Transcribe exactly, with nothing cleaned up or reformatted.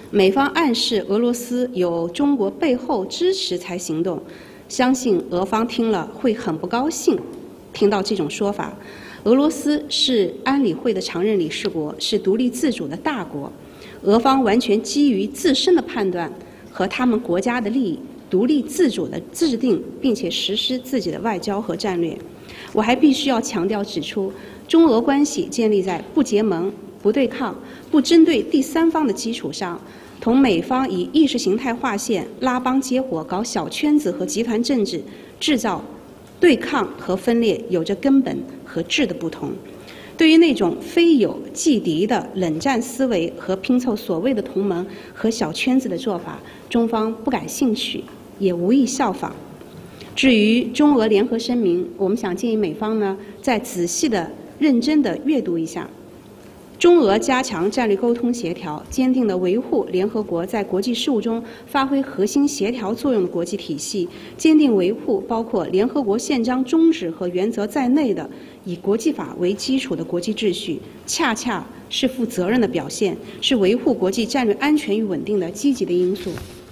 美方暗示俄罗斯有中国背后支持才行动，相信俄方听了会很不高兴。听到这种说法，俄罗斯是安理会的常任理事国，是独立自主的大国，俄方完全基于自身的判断和他们国家的利益，独立自主地制定并且实施自己的外交和战略。我还必须要强调指出，中俄关系建立在不结盟、不对抗、不针对第三方的基础上，同美方以意识形态划线、拉帮结伙、搞小圈子和集团政治，制造对抗和分裂有着根本和质的不同。对于那种非友即敌的冷战思维和拼凑所谓的同盟和小圈子的做法，中方不感兴趣，也无意效仿。至于中俄联合声明，我们想建议美方呢，再仔细的、认真的阅读一下。中俄加强战略沟通协调，坚定地维护联合国在国际事务中发挥核心协调作用的国际体系，坚定维护包括联合国宪章宗旨和原则在内的以国际法为基础的国际秩序，恰恰是负责任的表现，是维护国际战略安全与稳定的积极的因素。